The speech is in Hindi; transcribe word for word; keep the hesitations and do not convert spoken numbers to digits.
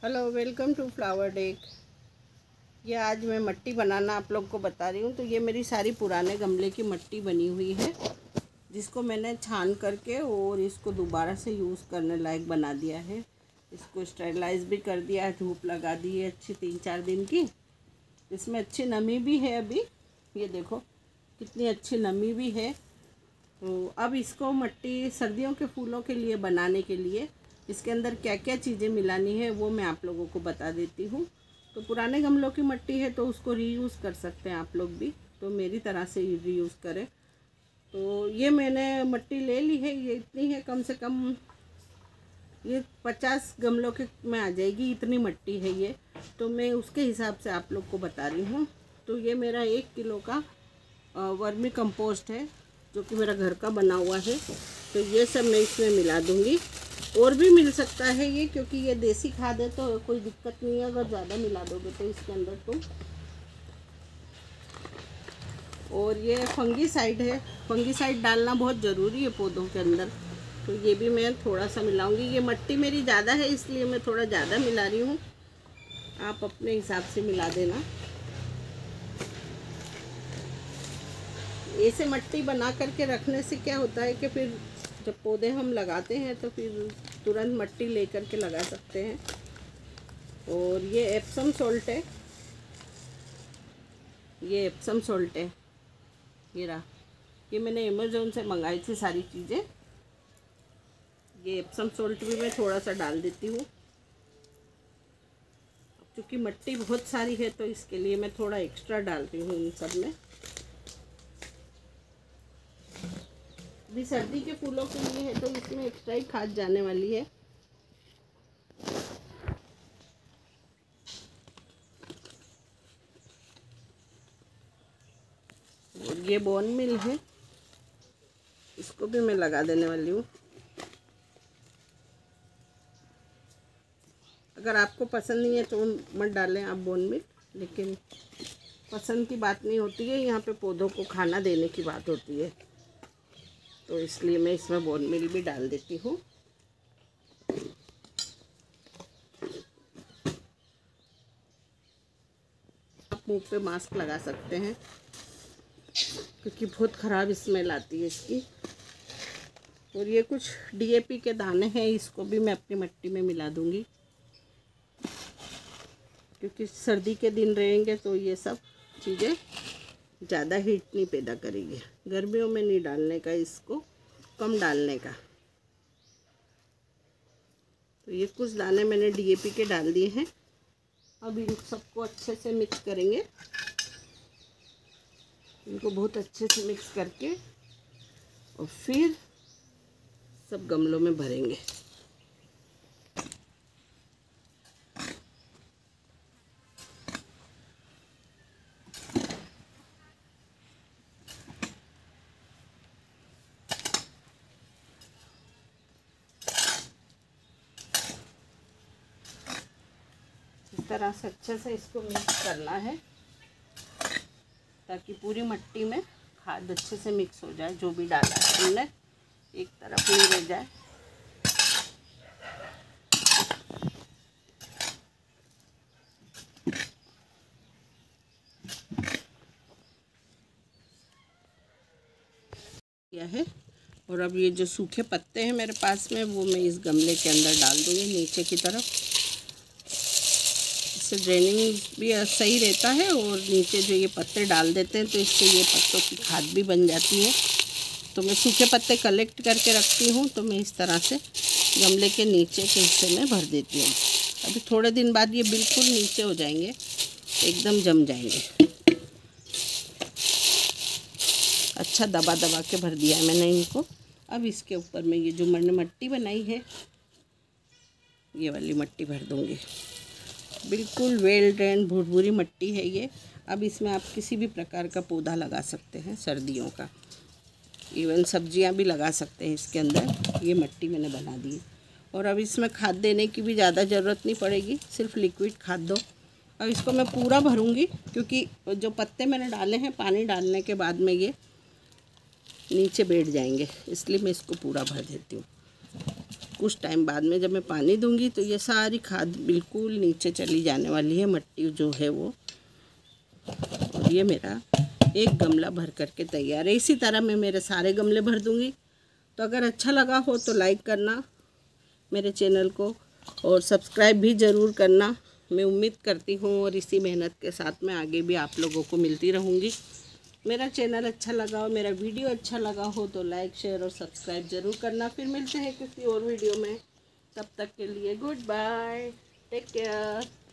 Hello, welcome to flower deck. ये आज मैं मट्टी बनाना आप लोग को बता रही हूँ। तो ये मेरी सारी पुराने गमले की मट्टी बनी हुई है, जिसको मैंने छान करके और इसको दोबारा से यूज़ करने लायक बना दिया है। इसको स्टेरलाइज भी कर दिया, धूप लगा दी है अच्छी तीन चार दिन की। इसमें अच्छी नमी भी है अभी, ये देखो कितनी अच्छी नमी भी है। तो अब इसको मट्टी सर्दियों के फूलों के लिए बनाने के लिए इसके अंदर क्या क्या चीज़ें मिलानी है वो मैं आप लोगों को बता देती हूँ। तो पुराने गमलों की मट्टी है तो उसको रीयूज़ कर सकते हैं आप लोग भी, तो मेरी तरह से रीयूज़ करें। तो ये मैंने मट्टी ले ली है, ये इतनी है, कम से कम ये पचास गमलों के में आ जाएगी, इतनी मट्टी है ये। तो मैं उसके हिसाब से आप लोग को बता रही हूँ। तो ये मेरा एक किलो का वर्मी कंपोस्ट है, जो कि मेरा घर का बना हुआ है। तो ये सब मैं इसमें मिला दूँगी, और भी मिल सकता है ये, क्योंकि ये देसी खाद है तो कोई दिक्कत नहीं है अगर ज़्यादा मिला दोगे तो इसके अंदर तुम। और ये फंगीसाइड है, फंगीसाइड डालना बहुत ज़रूरी है पौधों के अंदर, तो ये भी मैं थोड़ा सा मिलाऊंगी। ये मट्टी मेरी ज़्यादा है इसलिए मैं थोड़ा ज़्यादा मिला रही हूँ, आप अपने हिसाब से मिला देना। ऐसे मट्टी बना करके रखने से क्या होता है कि फिर जब पौधे हम लगाते हैं तो फिर तुरंत मट्टी ले करके लगा सकते हैं। और ये एप्सम सॉल्ट है, ये एप्सम सॉल्ट है, ये रहा। ये मैंने अमेज़ोन से मंगाई थी सारी चीज़ें। ये एप्सम सॉल्ट भी मैं थोड़ा सा डाल देती हूँ, क्योंकि मट्टी बहुत सारी है तो इसके लिए मैं थोड़ा एक्स्ट्रा डालती हूँ इन सब में। अभी सर्दी के फूलों के लिए है तो इसमें एक्स्ट्रा ही खाद जाने वाली है। और ये बोन मिल है, इसको भी मैं लगा देने वाली हूँ। अगर आपको पसंद नहीं है तो मत डालें आप बोन मिल, लेकिन पसंद की बात नहीं होती है, यहाँ पे पौधों को खाना देने की बात होती है, तो इसलिए मैं इसमें बोन मिल भी डाल देती हूँ। आप मुंह पे मास्क लगा सकते हैं, क्योंकि बहुत ख़राब स्मेल आती है इसकी। और ये कुछ डी ए पी के दाने हैं, इसको भी मैं अपनी मिट्टी में मिला दूँगी, क्योंकि सर्दी के दिन रहेंगे तो ये सब चीज़ें ज़्यादा हीट नहीं पैदा करेगी। गर्मियों में नहीं डालने का, इसको कम डालने का। तो ये कुछ दाने मैंने डी ए पी के डाल दिए हैं। अब इन सबको अच्छे से मिक्स करेंगे, इनको बहुत अच्छे से मिक्स करके और फिर सब गमलों में भरेंगे। इस तरह से अच्छे से इसको मिक्स करना है, ताकि पूरी मट्टी में खाद अच्छे से मिक्स हो जाए। जो भी डाला है हमने एक तरफ नहीं रह जाए। किया है। और अब ये जो सूखे पत्ते हैं मेरे पास में, वो मैं इस गमले के अंदर डाल दूँगी नीचे की तरफ। इससे ड्रेनिंग भी सही रहता है, और नीचे जो ये पत्ते डाल देते हैं तो इससे ये पत्तों की खाद भी बन जाती है। तो मैं सूखे पत्ते कलेक्ट करके रखती हूँ, तो मैं इस तरह से गमले के नीचे के हिस्से में भर देती हूँ। अभी थोड़े दिन बाद ये बिल्कुल नीचे हो जाएंगे, एकदम जम जाएंगे। अच्छा दबा दबा के भर दिया है मैंने इनको। अब इसके ऊपर मैं ये जो मैंने मट्टी बनाई है, ये वाली मट्टी भर दूँगी। बिल्कुल वेल ड्रेन भुरभुरी मट्टी है ये। अब इसमें आप किसी भी प्रकार का पौधा लगा सकते हैं सर्दियों का, इवन सब्जियां भी लगा सकते हैं इसके अंदर। ये मट्टी मैंने बना दी। और अब इसमें खाद देने की भी ज़्यादा ज़रूरत नहीं पड़ेगी, सिर्फ लिक्विड खाद दो। अब इसको मैं पूरा भरूंगी, क्योंकि जो पत्ते मैंने डाले हैं पानी डालने के बाद में ये नीचे बैठ जाएंगे, इसलिए मैं इसको पूरा भर देती हूँ। कुछ टाइम बाद में जब मैं पानी दूंगी तो ये सारी खाद बिल्कुल नीचे चली जाने वाली है, मट्टी जो है वो। और ये मेरा एक गमला भर करके तैयार है। इसी तरह मैं मेरे सारे गमले भर दूंगी। तो अगर अच्छा लगा हो तो लाइक करना मेरे चैनल को और सब्सक्राइब भी ज़रूर करना। मैं उम्मीद करती हूँ और इसी मेहनत के साथ मैं आगे भी आप लोगों को मिलती रहूँगी। मेरा चैनल अच्छा लगा हो, मेरा वीडियो अच्छा लगा हो तो लाइक शेयर और सब्सक्राइब ज़रूर करना। फिर मिलते हैं किसी और वीडियो में, तब तक के लिए गुड बाय, टेक केयर।